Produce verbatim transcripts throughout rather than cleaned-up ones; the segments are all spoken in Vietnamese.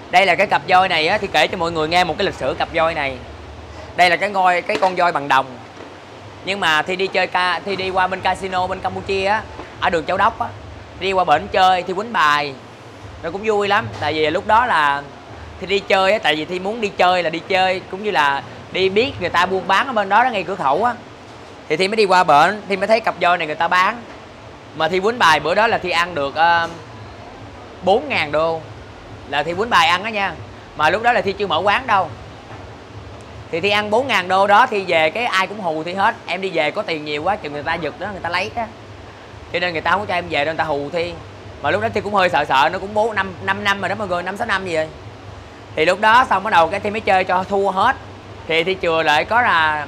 Đây là cái cặp voi này á, thì kể cho mọi người nghe một cái lịch sử cặp voi này. Đây là cái ngôi cái con voi bằng đồng. Nhưng mà Thi đi chơi ca Thi đi qua bên casino bên Campuchia á, ở đường Châu Đốc á, đi qua bển chơi Thi quýnh bài. Nó cũng vui lắm, tại vì lúc đó là Thi đi chơi á, tại vì Thi muốn đi chơi là đi chơi cũng như là đi biết người ta buôn bán ở bên đó, đó ngay cửa khẩu á. Thì Thi mới đi qua bển, Thi mới thấy cặp voi này người ta bán. Mà Thi quýnh bài bữa đó là Thi ăn được uh, bốn ngàn đô. Là Thi quýnh bài ăn đó nha. Mà lúc đó là Thi chưa mở quán đâu. Thì Thi ăn bốn ngàn đô đó, Thi về cái ai cũng hù Thi hết. Em đi về có tiền nhiều quá, chừng người ta giật đó, người ta lấy đó. Cho nên người ta không có cho em về đâu, người ta hù Thi. Mà lúc đó Thi cũng hơi sợ sợ, nó cũng bốn năm năm năm rồi đó mọi người, năm sáu năm gì rồi. Thì lúc đó xong bắt đầu cái Thi mới chơi cho thua hết. Thì Thi chừa lại có là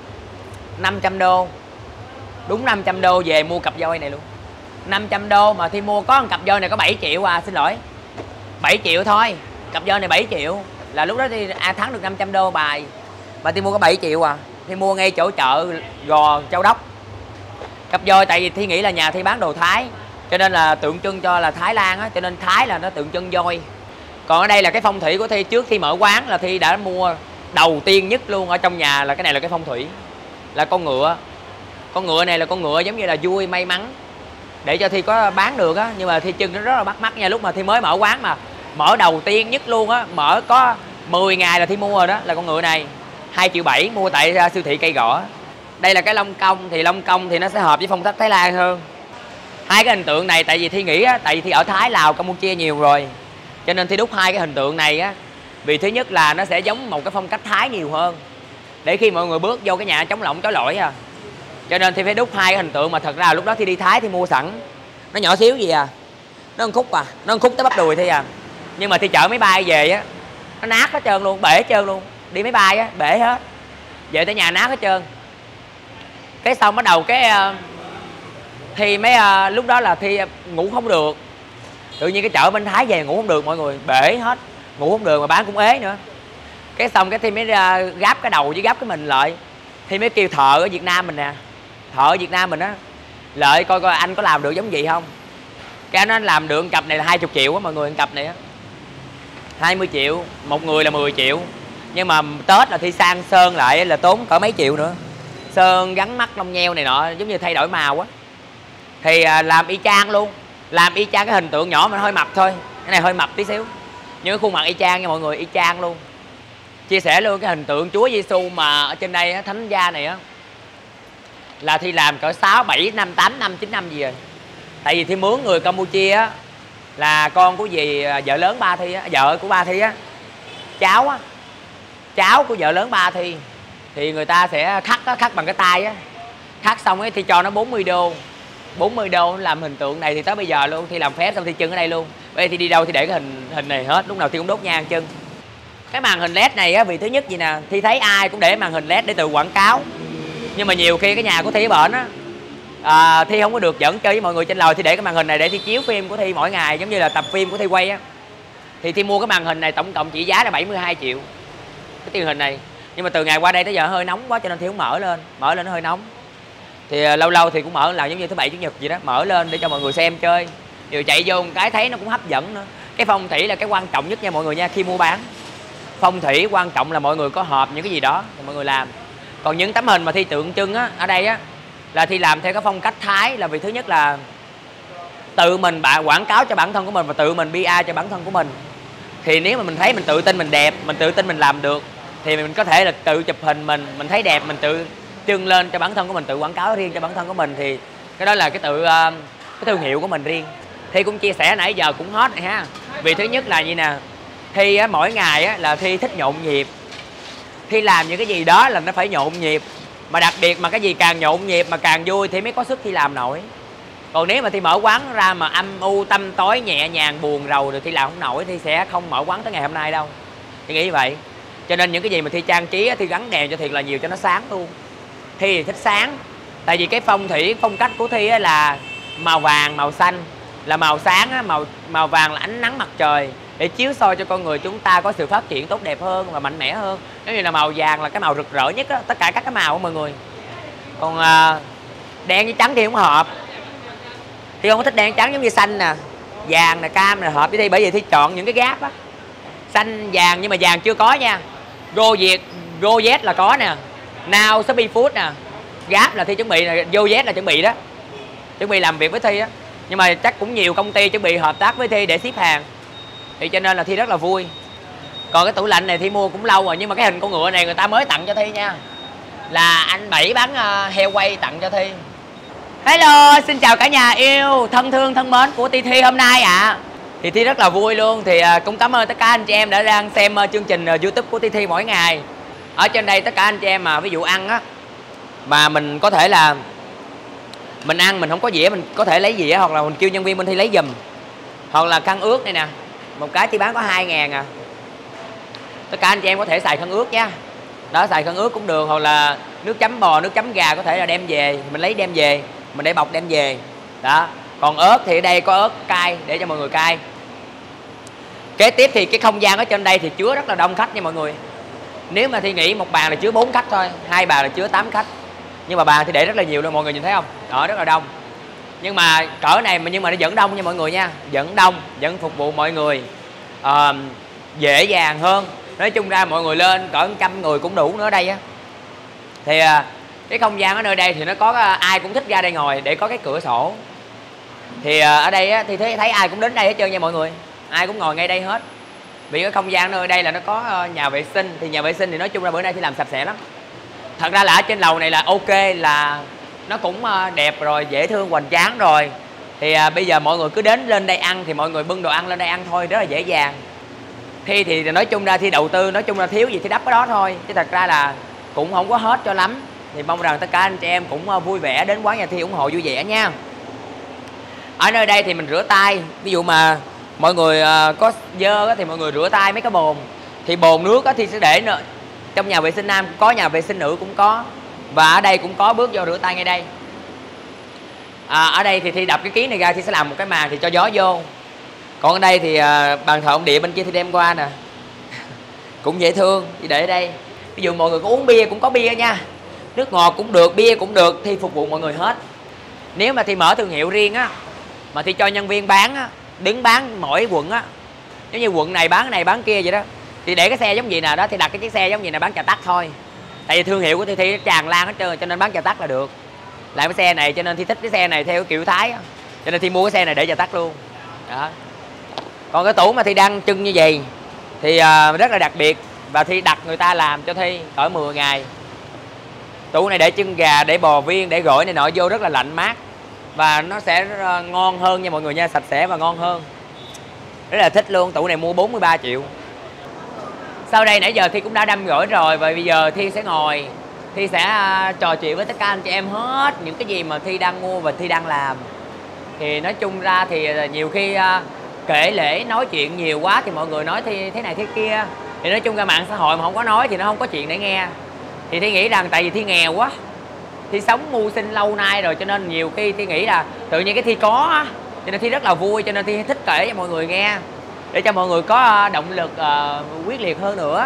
năm trăm đô. Đúng năm trăm đô về mua cặp voi này luôn. năm trăm đô mà Thi mua có một cặp voi này có bảy triệu à, xin lỗi. bảy triệu thôi. Cặp voi này bảy triệu. Là lúc đó Thi à, thắng được năm trăm đô bài. Mà Thi mua có bảy triệu à. Thi mua ngay chỗ chợ Gò Châu Đốc. Cặp voi tại vì Thi nghĩ là nhà Thi bán đồ Thái, cho nên là tượng trưng cho là Thái Lan á, cho nên Thái là nó tượng trưng voi. Còn ở đây là cái phong thủy của Thi trước khi mở quán là Thi đã mua đầu tiên nhất luôn ở trong nhà là cái này là cái phong thủy. Là con ngựa. Con ngựa này là con ngựa giống như là vui may mắn. Để cho Thi có bán được á, nhưng mà Thi chân nó rất là bắt mắt nha. Lúc mà Thi mới mở quán mà mở đầu tiên nhất luôn á, mở có mười ngày là Thi mua rồi đó, là con ngựa này hai triệu bảy mua tại siêu thị Cây Gõ. Đây là cái lông công, thì lông công thì nó sẽ hợp với phong cách Thái Lan hơn. Hai cái hình tượng này tại vì Thi nghĩ á, tại vì Thi ở Thái, Lào, Campuchia nhiều rồi, cho nên Thi đúc hai cái hình tượng này á, vì thứ nhất là nó sẽ giống một cái phong cách Thái nhiều hơn, để khi mọi người bước vô cái nhà chống lỏng chói lỗi à. Cho nên Thi phải đúc hai cái hình tượng, mà thật ra lúc đó Thi đi Thái Thi mua sẵn, nó nhỏ xíu gì à, nó một khúc à, nó một khúc tới bắp đùi Thi à. Nhưng mà Thi chở máy bay về á, nó nát hết trơn luôn, bể hết trơn luôn. Đi máy bay á, bể hết. Về tới nhà nát hết trơn. Cái xong bắt đầu cái Thi mấy uh, lúc đó là Thi ngủ không được. Tự nhiên cái chợ bên Thái về ngủ không được mọi người, bể hết, ngủ không được mà bán cũng ế nữa. Cái xong cái Thi mới uh, gáp cái đầu với gáp cái mình lại. Thi mới kêu thợ ở Việt Nam mình nè, thợ ở Việt Nam mình á, lợi coi coi anh có làm được giống vậy không. Cái anh làm được cặp này là hai mươi triệu á mọi người, cặp này á hai mươi triệu, một người là mười triệu. Nhưng mà Tết là Thi sang sơn lại là tốn cỡ mấy triệu nữa. Sơn gắn mắt lông nheo này nọ, giống như thay đổi màu á. Thì làm y chang luôn. Làm y chang cái hình tượng nhỏ mà hơi mập thôi. Cái này hơi mập tí xíu, nhưng cái khuôn mặt y chang nha mọi người, y chang luôn. Chia sẻ luôn cái hình tượng Chúa Giêsu mà ở trên đây á, thánh gia này á, là Thi làm cỡ sáu, bảy, năm, tám năm, chín năm gì rồi. Tại vì Thi mướn người Campuchia á, là con của dì vợ lớn ba Thi á, vợ của ba Thi á, cháu á, cháu của vợ lớn ba Thi. Thì người ta sẽ khắc á, khắc bằng cái tay á. Khắc xong ấy Thi cho nó bốn mươi đô. bốn mươi đô làm hình tượng này thì tới bây giờ luôn. Thi làm phép xong Thi chân ở đây luôn. Bây giờ Thi đi đâu thì để cái hình hình này hết, lúc nào Thi cũng đốt nhang chân. Cái màn hình led này á, vì thứ nhất gì nè, Thi thấy ai cũng để màn hình led để tự quảng cáo. Nhưng mà nhiều khi cái nhà của Thi ở bển á, à, Thi không có được dẫn chơi với mọi người trên lầu, thì để cái màn hình này để Thi chiếu phim của Thi mỗi ngày, giống như là tập phim của Thi quay á. Thì Thi mua cái màn hình này tổng cộng chỉ giá là bảy mươi hai triệu, cái tiền hình này. Nhưng mà từ ngày qua đây tới giờ hơi nóng quá cho nên Thi không mở lên, mở lên nó hơi nóng. Thì uh, lâu lâu thì cũng mở làm giống như thứ bảy chủ nhật gì đó, mở lên để cho mọi người xem chơi. Rồi chạy vô một cái thấy nó cũng hấp dẫn nữa. Cái phong thủy là cái quan trọng nhất nha mọi người nha, khi mua bán. Phong thủy quan trọng là mọi người có hợp những cái gì đó thì mọi người làm. Còn những tấm hình mà Thi tượng trưng á, ở đây á, là Thi làm theo cái phong cách Thái, là vì thứ nhất là tự mình bạn quảng cáo cho bản thân của mình và tự mình pê e cho bản thân của mình. Thì nếu mà mình thấy mình tự tin mình đẹp, mình tự tin mình làm được, thì mình có thể là tự chụp hình mình, mình thấy đẹp mình tự trưng lên cho bản thân của mình, tự quảng cáo riêng cho bản thân của mình, thì cái đó là cái tự cái thương hiệu của mình riêng. Thi cũng chia sẻ nãy giờ cũng hết này ha. Vì thứ nhất là gì nè, Thi á, mỗi ngày á, là Thi thích nhộn nhịp. Thi làm những cái gì đó là nó phải nhộn nhịp. Mà đặc biệt mà cái gì càng nhộn nhịp mà càng vui thì mới có sức Thi làm nổi. Còn nếu mà Thi mở quán ra mà âm u tăm tối nhẹ nhàng buồn rầu rồi Thi làm không nổi, Thi sẽ không mở quán tới ngày hôm nay đâu. Thi nghĩ vậy. Cho nên những cái gì mà Thi trang trí á, Thi gắn đèn cho thiệt là nhiều cho nó sáng luôn. Thi thì thích sáng. Tại vì cái phong thủy phong cách của Thi á, là màu vàng màu xanh là màu sáng á, màu màu vàng là ánh nắng mặt trời để chiếu soi cho con người chúng ta có sự phát triển tốt đẹp hơn và mạnh mẽ hơn. Giống như là màu vàng là cái màu rực rỡ nhất đó, tất cả các cái màu của mọi người. Còn à, đen với trắng thì không hợp. Thi không có thích đen trắng, giống như xanh nè, vàng nè, cam nè hợp với Thi, bởi vì Thi chọn những cái gáp á. Xanh vàng nhưng mà vàng chưa có nha. Go Việt, Go Z là có nè. Now Shopee Food nè. Gap là Thi chuẩn bị nè, Go Z là chuẩn bị đó. Chuẩn bị làm việc với Thi á. Nhưng mà chắc cũng nhiều công ty chuẩn bị hợp tác với Thi để ship hàng. Thì cho nên là Thi rất là vui. Còn cái tủ lạnh này Thi mua cũng lâu rồi, nhưng mà cái hình con ngựa này người ta mới tặng cho Thi nha. Là anh Bảy bán uh, heo quay tặng cho Thi. Hello, xin chào cả nhà yêu thân thương thân mến của Thi Thi hôm nay ạ. À. Thì Thi rất là vui luôn. Thì uh, cũng cảm ơn tất cả anh chị em đã đang xem uh, chương trình uh, YouTube của Thi Thi mỗi ngày. Ở trên đây tất cả anh chị em mà ví dụ ăn á, mà mình có thể là mình ăn mình không có dĩa, mình có thể lấy dĩa hoặc là mình kêu nhân viên bên Thi lấy giùm. Hoặc là khăn ướt này nè, một cái Thi bán có hai ngàn à. Tất cả anh chị em có thể xài khăn ướt nha. Đó, xài khăn ướt cũng được. Hoặc là nước chấm bò, nước chấm gà có thể là đem về, mình lấy đem về, mình để bọc đem về. Đó. Còn ớt thì ở đây có ớt cay để cho mọi người cay. Kế tiếp thì cái không gian ở trên đây thì chứa rất là đông khách nha mọi người. Nếu mà Thi nghĩ một bàn là chứa bốn khách thôi, hai bàn là chứa tám khách. Nhưng mà bàn thì để rất là nhiều luôn, mọi người nhìn thấy không? Đó, rất là đông. Nhưng mà cỡ này mà nhưng mà nó vẫn đông nha mọi người nha. Vẫn đông, vẫn phục vụ mọi người à, dễ dàng hơn. Nói chung ra mọi người lên cỡ trăm người cũng đủ nữa đây á. Thì à, cái không gian ở nơi đây thì nó có ai cũng thích ra đây ngồi để có cái cửa sổ. Thì à, ở đây á, thì thấy, thấy ai cũng đến đây hết trơn nha mọi người. Ai cũng ngồi ngay đây hết. Vì cái không gian nơi đây là nó có nhà vệ sinh. Thì nhà vệ sinh thì nói chung ra bữa nay thì làm sạch sẽ lắm. Thật ra là ở trên lầu này là ok, là nó cũng đẹp rồi, dễ thương, hoành tráng rồi. Thì à, bây giờ mọi người cứ đến lên đây ăn thì mọi người bưng đồ ăn lên đây ăn thôi, rất là dễ dàng. Thi thì nói chung ra Thi đầu tư, nói chung là thiếu gì thì đắp cái đó thôi. Chứ thật ra là cũng không có hết cho lắm. Thì mong rằng tất cả anh chị em cũng vui vẻ đến quán nhà Thi ủng hộ vui vẻ nha. Ở nơi đây thì mình rửa tay. Ví dụ mà mọi người có dơ thì mọi người rửa tay mấy cái bồn. Thì bồn nước thì sẽ để trong nhà vệ sinh nam cũng có, nhà vệ sinh nữ cũng có. Và ở đây cũng có bước vô rửa tay ngay đây. À, ở đây thì Thi đập cái ký này ra thì sẽ làm một cái màn thì cho gió vô. Còn ở đây thì à, bàn thờ ông địa bên kia thì đem qua nè. Cũng dễ thương, thì để ở đây. Ví dụ mọi người có uống bia cũng có bia nha. Nước ngọt cũng được, bia cũng được, Thi phục vụ mọi người hết. Nếu mà Thi mở thương hiệu riêng á, mà Thi cho nhân viên bán á, đứng bán mỗi quận á, giống như quận này bán này bán kia vậy đó, thì để cái xe giống gì nào đó thì đặt cái chiếc xe giống gì nào bán trà tắc thôi. Tại vì thương hiệu của Thi Thi tràn lan hết trơn, cho nên bán trà tắc là được. Lại cái xe này cho nên Thi thích cái xe này theo kiểu Thái á, cho nên Thi mua cái xe này để trà tắc luôn. Đó. Còn cái tủ mà Thi đang trưng như vậy thì uh, rất là đặc biệt. Và Thi đặt người ta làm cho Thi cỡ mười ngày. Tủ này để chân gà, để bò viên, để gỏi này nọ vô rất là lạnh mát. Và nó sẽ ngon hơn nha mọi người nha, sạch sẽ và ngon hơn. Rất là thích luôn, tủ này mua bốn mươi ba triệu. Sau đây nãy giờ Thi cũng đã đâm gỏi rồi. Và bây giờ Thi sẽ ngồi, Thi sẽ uh, trò chuyện với tất cả anh chị em hết những cái gì mà Thi đang mua và Thi đang làm. Thì nói chung ra thì nhiều khi uh, kể lễ nói chuyện nhiều quá thì mọi người nói Thi thế này thế kia. Thì nói chung ra mạng xã hội mà không có nói thì nó không có chuyện để nghe. Thì Thi nghĩ rằng tại vì Thi nghèo quá, Thi sống mưu sinh lâu nay rồi, cho nên nhiều khi Thi nghĩ là tự nhiên cái Thi có á, cho nên Thi rất là vui, cho nên Thi thích kể cho mọi người nghe để cho mọi người có động lực uh, quyết liệt hơn nữa.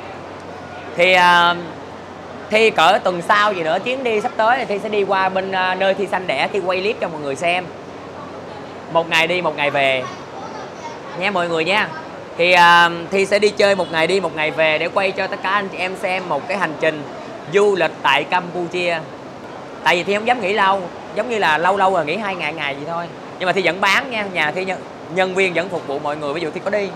Thì uh, Thi cỡ tuần sau gì nữa, chuyến đi sắp tới thì Thi sẽ đi qua bên uh, nơi Thi sanh đẻ, Thi quay clip cho mọi người xem. Một ngày đi một ngày về nha mọi người nha. Thì uh, Thi sẽ đi chơi một ngày đi một ngày về để quay cho tất cả anh chị em xem một cái hành trình du lịch tại Campuchia. Tại vì Thi không dám nghỉ lâu, giống như là lâu lâu rồi nghỉ hai ngày ngày gì thôi. Nhưng mà Thi vẫn bán nha, nhà Thi nhân, nhân viên vẫn phục vụ mọi người, ví dụ Thi có đi.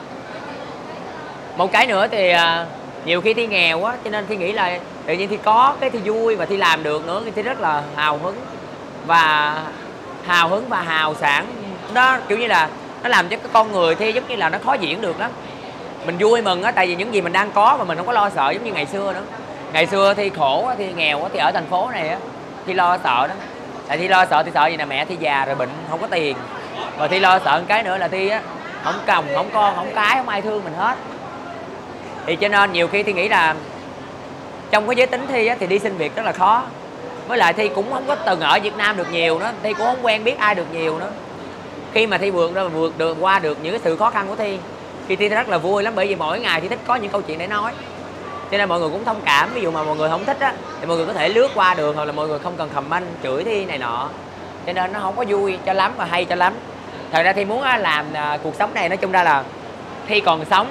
Một cái nữa thì uh, nhiều khi Thi nghèo quá, cho nên Thi nghĩ là tự nhiên Thi có cái Thi vui và Thi làm được nữa, Thi rất là hào hứng. Và hào hứng và hào sảng. Đó kiểu như là nó làm cho cái con người Thi giống như là nó khó diễn được lắm. Mình vui mừng á, tại vì những gì mình đang có mà mình không có lo sợ giống như ngày xưa nữa. Ngày xưa Thi khổ, Thi nghèo, thì ở thành phố này á, Thi lo sợ đó. Tại Thi lo sợ, Thi sợ gì nè, mẹ Thi già rồi bệnh, không có tiền. Rồi Thi lo sợ một cái nữa là Thi á, không chồng, không con, không cái, không ai thương mình hết. Thì cho nên nhiều khi Thi nghĩ là trong cái giới tính Thi á, thì đi xin việc rất là khó. Với lại Thi cũng không có từng ở Việt Nam được nhiều nữa, Thi cũng không quen biết ai được nhiều nữa. Khi mà Thi vượt ra vượt được qua được những cái sự khó khăn của Thi, khi Thi rất là vui lắm, bởi vì mỗi ngày Thi thích có những câu chuyện để nói. Cho nên mọi người cũng thông cảm. Ví dụ mà mọi người không thích á thì mọi người có thể lướt qua đường, hoặc là mọi người không cần comment chửi Thi này nọ. Cho nên nó không có vui cho lắm và hay cho lắm. Thật ra Thi muốn làm cuộc sống này, nói chung ra là Thi còn sống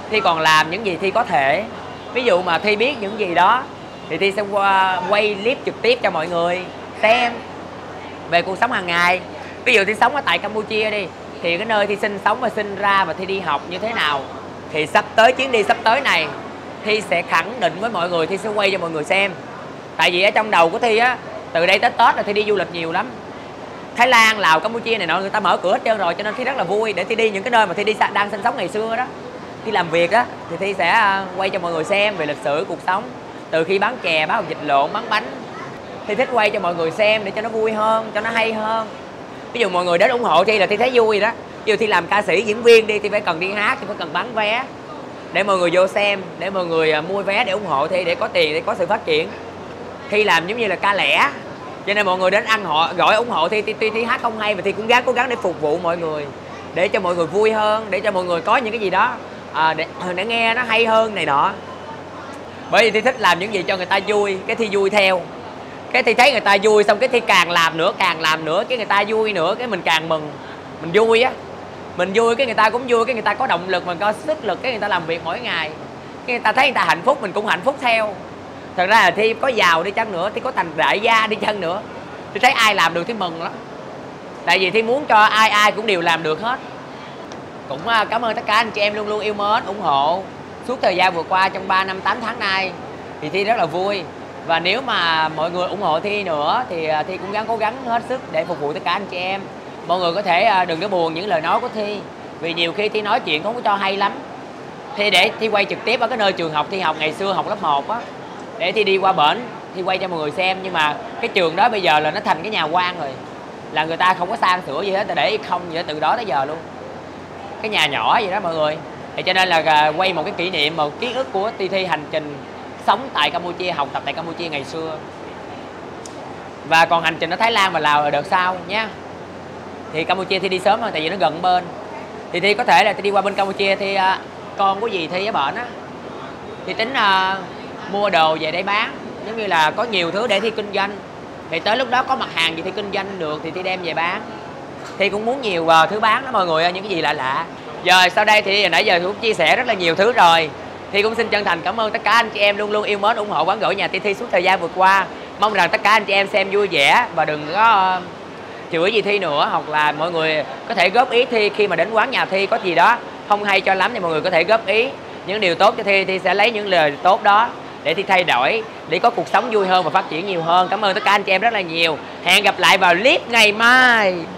Thi còn làm những gì Thi có thể. Ví dụ mà Thi biết những gì đó thì Thi sẽ qua, quay clip trực tiếp cho mọi người xem về cuộc sống hàng ngày. Ví dụ Thi sống ở tại Campuchia đi, thì cái nơi Thi sinh sống và sinh ra và Thi đi học như thế nào, thì sắp tới chuyến đi sắp tới này Thi sẽ khẳng định với mọi người, Thi sẽ quay cho mọi người xem. Tại vì ở trong đầu của Thi á, từ đây tới Tết là Thi đi du lịch nhiều lắm. Thái Lan, Lào, Campuchia này nọ người ta mở cửa hết trơn rồi, cho nên Thi rất là vui để Thi đi những cái nơi mà Thi đi đang sinh sống ngày xưa đó. Thi làm việc đó thì Thi sẽ quay cho mọi người xem về lịch sử cuộc sống, từ khi bán chè, bán vịt lộn, bán bánh. Thi thích quay cho mọi người xem để cho nó vui hơn, cho nó hay hơn. Ví dụ mọi người đến ủng hộ Thi là Thi thấy vui đó. Ví dụ Thi làm ca sĩ, diễn viên đi, Thi phải cần đi hát, Thi phải cần bán vé để mọi người vô xem, để mọi người mua vé để ủng hộ Thi, để có tiền, để có sự phát triển. Thi làm giống như là ca lẻ, cho nên mọi người đến ăn họ gọi ủng hộ Thi. Tuy Thi hát không hay mà Thi cũng gắng cố gắng để phục vụ mọi người, để cho mọi người vui hơn, để cho mọi người có những cái gì đó à, để, để nghe nó hay hơn này nọ. Bởi vì Thi thích làm những gì cho người ta vui, cái Thi vui theo. Cái Thi thấy người ta vui xong cái Thi càng làm nữa, càng làm nữa, cái người ta vui nữa, cái mình càng mừng. Mình vui á, mình vui cái người ta cũng vui, cái người ta có động lực, mình có sức lực, cái người ta làm việc mỗi ngày, cái người ta thấy người ta hạnh phúc, mình cũng hạnh phúc theo. Thật ra là Thi có giàu đi chăng nữa, Thi có thành đại gia đi chăng nữa, Thi thấy ai làm được Thi mừng lắm. Tại vì Thi muốn cho ai ai cũng đều làm được hết. Cũng cảm ơn tất cả anh chị em luôn luôn yêu mến, ủng hộ suốt thời gian vừa qua trong ba năm tám tháng nay. Thì Thi rất là vui. Và nếu mà mọi người ủng hộ Thi nữa thì Thi cũng gắng cố gắng hết sức để phục vụ tất cả anh chị em. Mọi người có thể đừng có buồn những lời nói của Thi, vì nhiều khi Thi nói chuyện không có cho hay lắm. Thi để Thi quay trực tiếp ở cái nơi trường học Thi học ngày xưa, học lớp một á, để Thi đi qua bển Thi quay cho mọi người xem. Nhưng mà cái trường đó bây giờ là nó thành cái nhà quan rồi, là người ta không có sang sửa gì hết, để không gì hết từ đó tới giờ luôn, cái nhà nhỏ vậy đó mọi người. Thì cho nên là quay một cái kỷ niệm, một ký ức của Thi Thi hành trình sống tại Campuchia, học tập tại Campuchia ngày xưa. Và còn hành trình ở Thái Lan và Lào là đợt sau nhé. Thì Campuchia Thi đi sớm hơn tại vì nó gần bên. Thì Thi có thể là Thi đi qua bên Campuchia thì uh, con của dì Thi ở bệnh á, thì tính uh, mua đồ về để bán, giống như là có nhiều thứ để Thi kinh doanh. Thì tới lúc đó có mặt hàng gì Thi kinh doanh được thì Thi đem về bán. Thi cũng muốn nhiều uh, thứ bán đó mọi người, những cái gì lạ lạ. Giờ sau đây thì nãy giờ Thi cũng chia sẻ rất là nhiều thứ rồi. Thi cũng xin chân thành cảm ơn tất cả anh chị em luôn luôn yêu mến ủng hộ quán gỏi nhà Thi Thi suốt thời gian vừa qua. Mong rằng tất cả anh chị em xem vui vẻ và đừng có uh, chửi gì Thi nữa, hoặc là mọi người có thể góp ý Thi khi mà đến quán nhà Thi có gì đó không hay cho lắm thì mọi người có thể góp ý những điều tốt cho Thi. Thi sẽ lấy những lời tốt đó để Thi thay đổi, để có cuộc sống vui hơn và phát triển nhiều hơn. Cảm ơn tất cả anh chị em rất là nhiều. Hẹn gặp lại vào clip ngày mai.